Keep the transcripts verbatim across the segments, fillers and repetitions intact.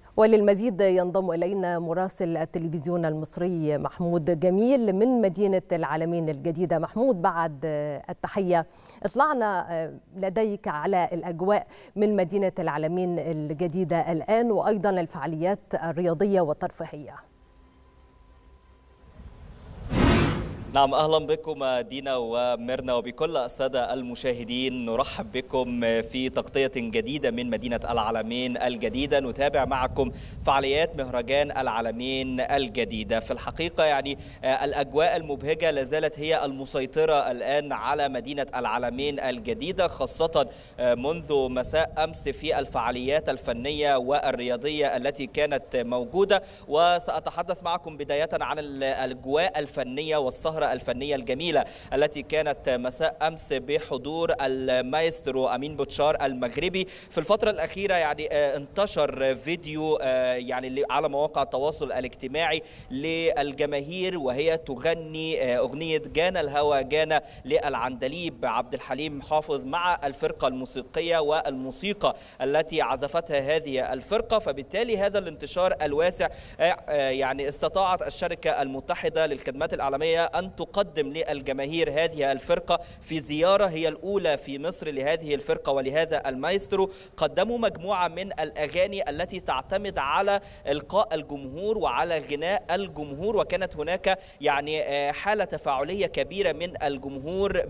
وللمزيد ينضم إلينا مراسل التلفزيون المصري محمود جميل من مدينة العلمين الجديدة. محمود، بعد التحية اطلعنا لديك على الأجواء من مدينة العلمين الجديدة الآن، وأيضا الفعاليات الرياضية والترفيهية. نعم، أهلا بكم دينا وميرنا وبكل السادة المشاهدين. نرحب بكم في تغطية جديدة من مدينة العلمين الجديدة. نتابع معكم فعاليات مهرجان العلمين الجديدة. في الحقيقة يعني الأجواء المبهجة لازالت هي المسيطرة الآن على مدينة العلمين الجديدة، خاصة منذ مساء أمس في الفعاليات الفنية والرياضية التي كانت موجودة. وسأتحدث معكم بداية عن الأجواء الفنية والسهرة الفنية الجميلة التي كانت مساء أمس بحضور المايسترو أمين بوتشار المغربي. في الفترة الأخيرة يعني انتشر فيديو يعني على مواقع التواصل الاجتماعي للجماهير وهي تغني أغنية جانا الهوى جانا للعندليب عبد الحليم حافظ مع الفرقة الموسيقية والموسيقى التي عزفتها هذه الفرقة. فبالتالي هذا الانتشار الواسع يعني استطاعت الشركة المتحدة للخدمات الإعلامية أن تقدم للجماهير هذه الفرقة في زيارة هي الأولى في مصر لهذه الفرقة ولهذا المايسترو. قدموا مجموعة من الأغاني التي تعتمد على إلقاء الجمهور وعلى غناء الجمهور، وكانت هناك يعني حالة تفاعلية كبيرة من الجمهور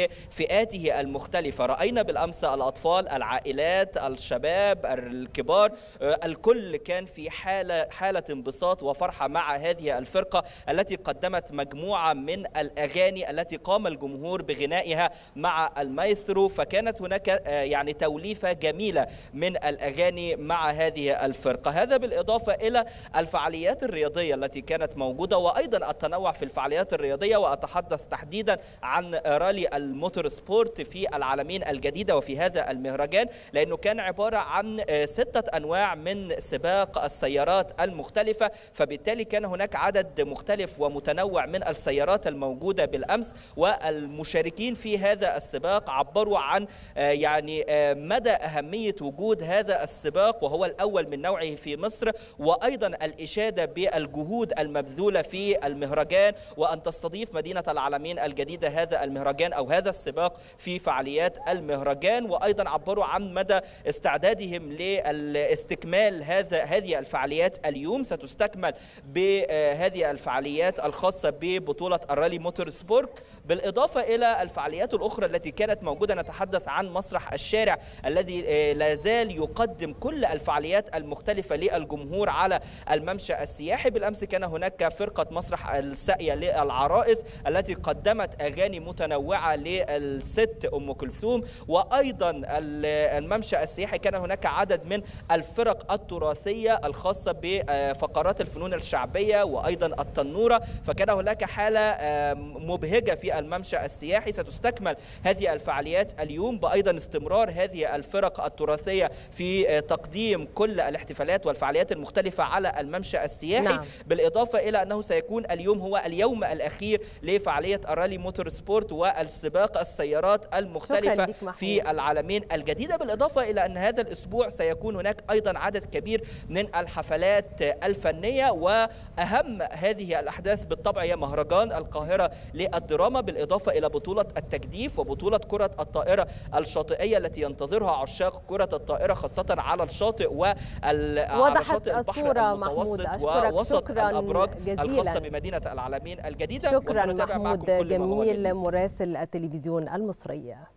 بفئاته المختلفة. رأينا بالأمس الأطفال، العائلات، الشباب، الكبار، الكل كان في حالة حالة انبساط وفرحة مع هذه الفرقة التي قدمت مجموعة من الأغاني التي قام الجمهور بغنائها مع المايسترو. فكانت هناك يعني توليفة جميلة من الأغاني مع هذه الفرقة. هذا بالإضافة إلى الفعاليات الرياضية التي كانت موجودة وأيضا التنوع في الفعاليات الرياضية، وأتحدث تحديدا عن رالي الموتور سبورت في العلمين الجديدة وفي هذا المهرجان، لأنه كان عبارة عن ستة أنواع من سباق السيارات المختلفة. فبالتالي كان هناك عدد مختلف ومتنوع من السيارات الموجودة بالأمس، والمشاركين في هذا السباق عبروا عن يعني مدى أهمية وجود هذا السباق وهو الأول من نوعه في مصر، وأيضا الإشادة بالجهود المبذولة في المهرجان وأن تستضيف مدينة العلمين الجديدة هذا المهرجان أو هذا السباق في فعاليات المهرجان. وأيضا عبروا عن مدى استعدادهم لاستكمال هذا هذه الفعاليات. اليوم ستستكمل بهذه الفعاليات الخاصة ببطولة الرالي موتور سبورت، بالإضافة إلى الفعاليات الأخرى التي كانت موجودة. نتحدث عن مسرح الشارع الذي لا زال يقدم كل الفعاليات المختلفة للجمهور على الممشى السياحي. بالأمس كان هناك فرقة مسرح الساقية للعرائس التي قدمت أغاني متنوعة للست أم كلثوم، وأيضا الممشى السياحي كان هناك عدد من الفرق التراثية الخاصة بفقرات الفنون الشعبية وأيضا التنورة. فكان هناك حالة مبهجة في الممشى السياحي. ستستكمل هذه الفعاليات اليوم بأيضا استمرار هذه الفرق التراثية في تقديم كل الاحتفالات والفعاليات المختلفة على الممشى السياحي. نعم. بالإضافة إلى أنه سيكون اليوم هو اليوم الأخير لفعالية الرالي موتور سبورت والسباق السيارات المختلفة في العلمين الجديدة. بالإضافة إلى أن هذا الأسبوع سيكون هناك أيضا عدد كبير من الحفلات الفنية، وأهم هذه الأحداث بالطبع هي مهرجان القاهرة للدراما، بالإضافة إلى بطولة التجديف وبطولة كرة الطائرة الشاطئية التي ينتظرها عشاق كرة الطائرة خاصة على الشاطئ وعلى شاطئ البحر المتوسط ووسط الأبراج الخاصة بمدينة العلمين الجديدة. شكرا محمود جميل مراسل التلفزيون المصري.